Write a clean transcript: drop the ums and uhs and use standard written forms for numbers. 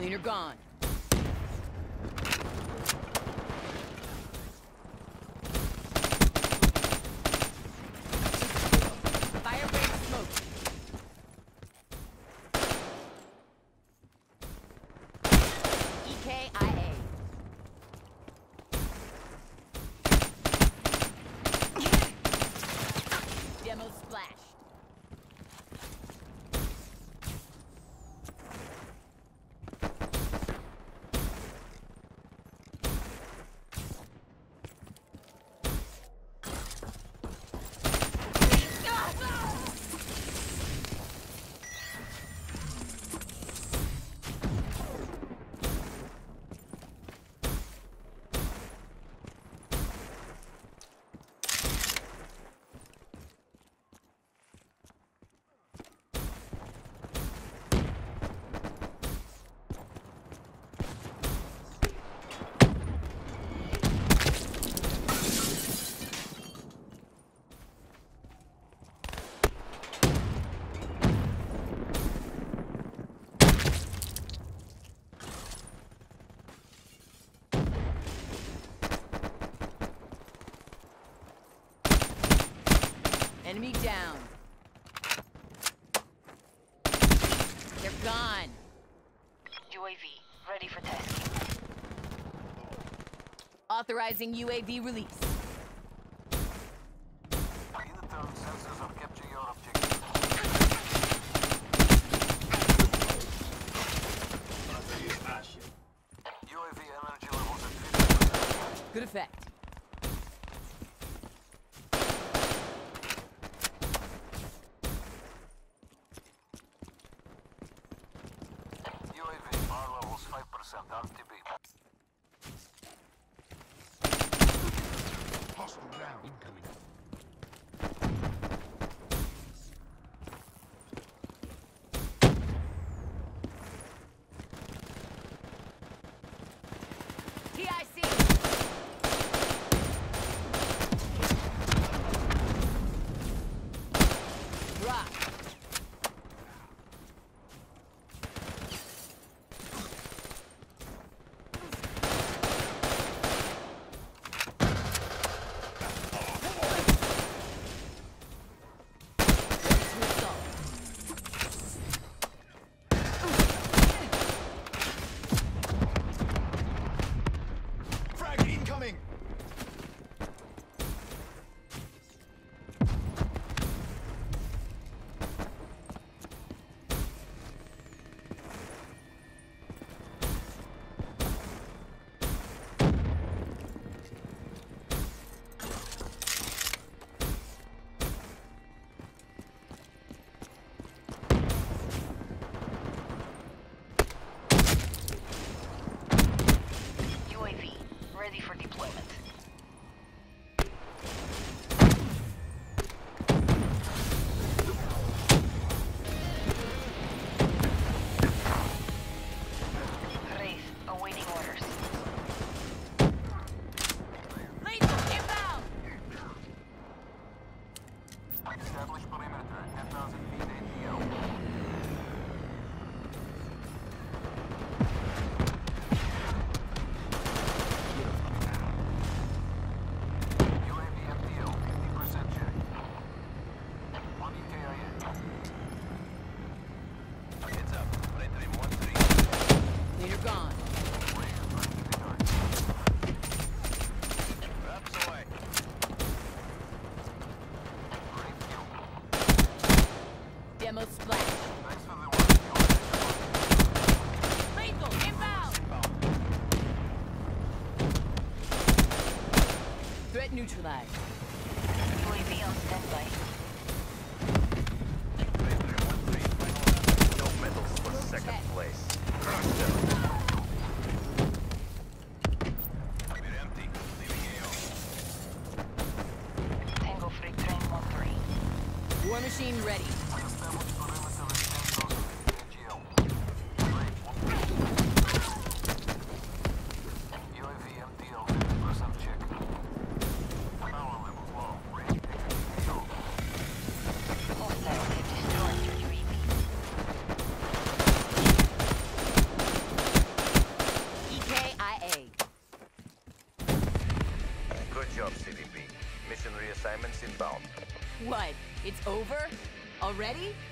Cleaner gone. Fire break smoke. EKIA. Demo splash. Enemy down. They're gone. UAV, ready for testing. Authorizing UAV release. Internal sensors have captured your objective. UAV energy levels at 50%. Good effect. UAV power levels 5% RTB. Hostile down. Incoming. TIC. Drop. Frag incoming. UAV, ready for deployment. Wraith, awaiting orders. Lethal inbound. Establish perimeter at 10,000 feet ATL. UAV FTL 50% check. 1 EKIA. Heads up. Predator in 1-3. Cleaner gone. Wraps away. Demo splash. Thanks for the work. Lethal inbound. Threat neutralized. UAV on standby. No medals for second place. We're empty. Leaving AO. Tango Freak Train 1-3. War machine ready. Establish perimeter at 10,000 feet AGL. UAV MTL 50% check. Power levels low. Range AO. Hostiles have destroyed your UAV. reassignments inbound. What? It's over? Already?